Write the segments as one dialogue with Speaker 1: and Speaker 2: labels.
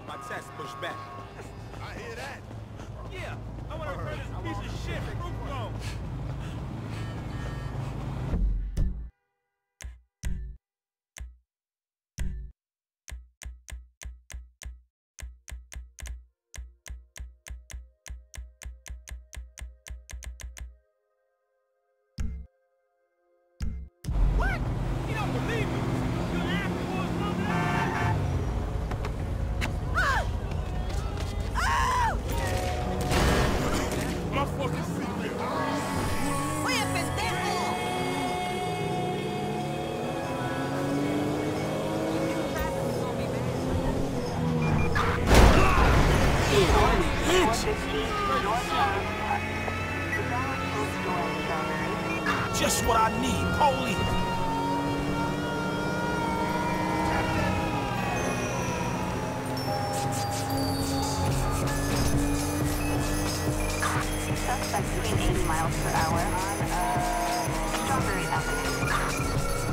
Speaker 1: my test pushed back.
Speaker 2: I hear that.
Speaker 1: Yeah, I want to return this piece of shit proof phone. What? You don't believe me? You afterwards,
Speaker 2: My fucking seatbelt.
Speaker 3: ¡Oye, pendejo!
Speaker 1: Just what I need, police.
Speaker 4: Suspect doing 80 miles per hour on Strawberry Avenue.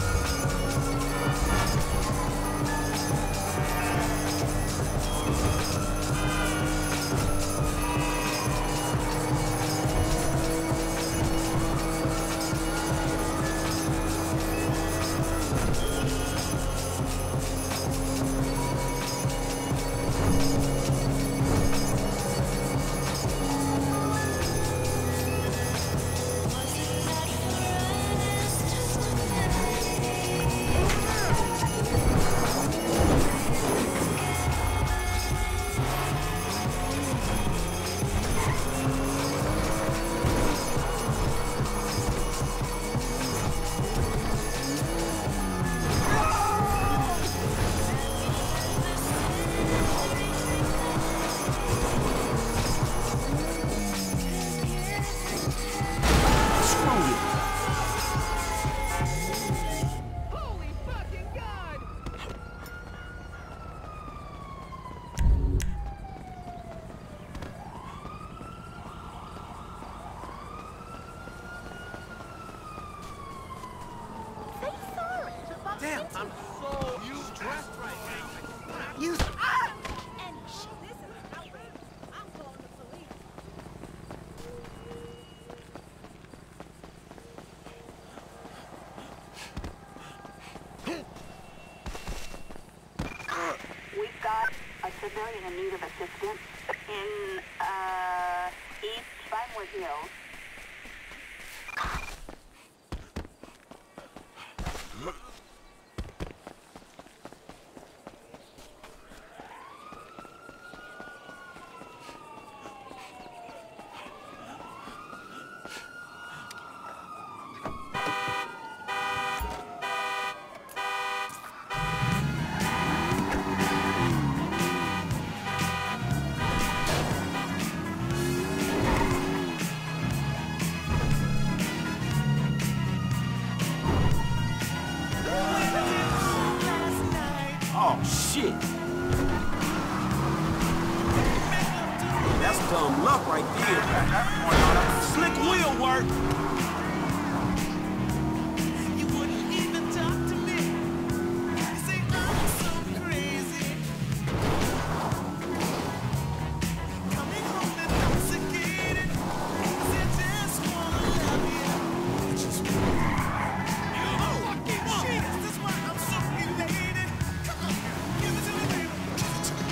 Speaker 1: Damn, I'm so stressed right now. You.
Speaker 3: And shit, this is outrageous. I'm calling the police.
Speaker 4: We've got a civilian in need of assistance in East Vinewood Hills.
Speaker 1: Oh, shit. That's dumb luck right there. Slick wheel work.
Speaker 5: You wouldn't even talk to me. You say I'm so crazy. Coming home intoxicated. Said just wanna love you. Just you fucking shit. That's why I'm so elated. Come on, give it to me, baby. Give it to me.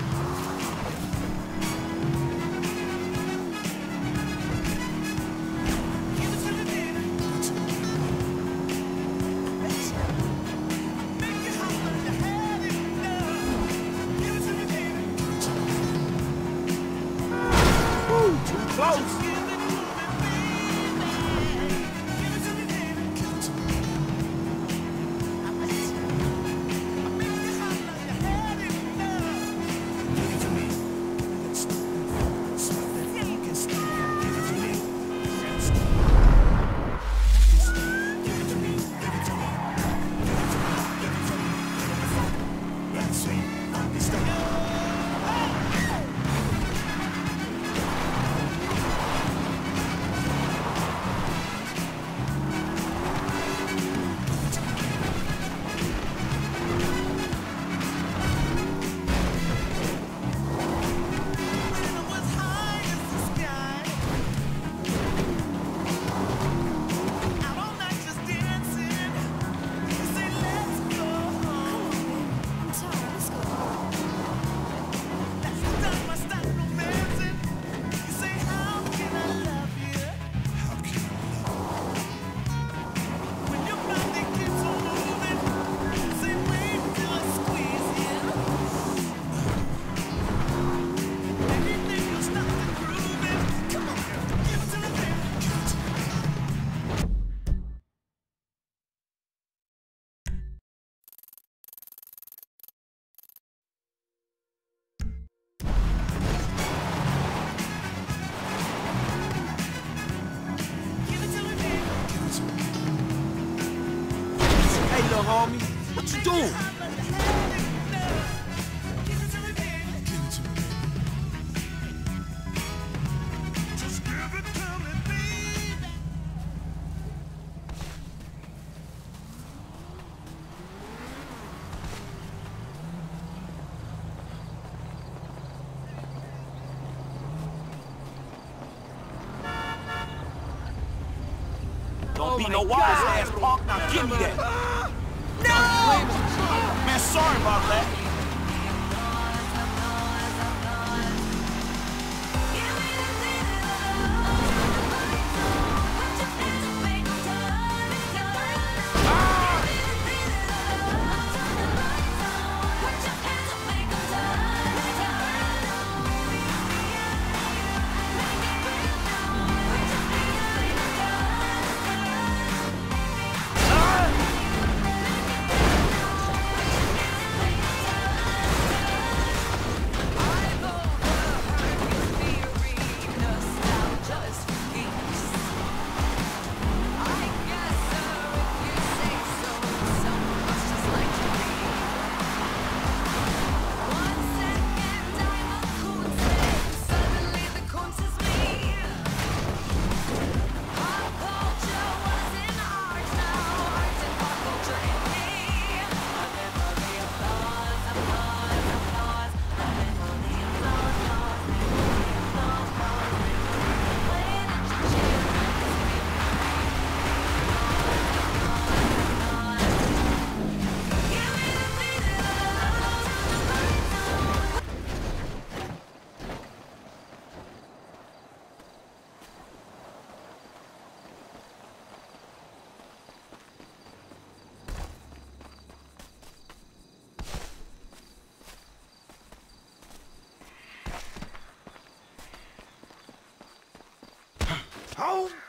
Speaker 5: Give it to me, baby. Make you hot when you had enough. Give it to me, baby.
Speaker 1: Woo, too close.
Speaker 5: Give it to me, baby. Give it to me, baby. Give it to me. I make you hot when you had enough. Give it to me. Smell that funky stuff. Give it to me. Give it to me. Give it to me. Give it to me. That sweet funky stuff.
Speaker 6: Hey, little homie, what you doing?
Speaker 5: Just give it to me, baby.
Speaker 6: Don't be no wise ass punk. Now give me that. No! Man, sorry about that.
Speaker 5: Home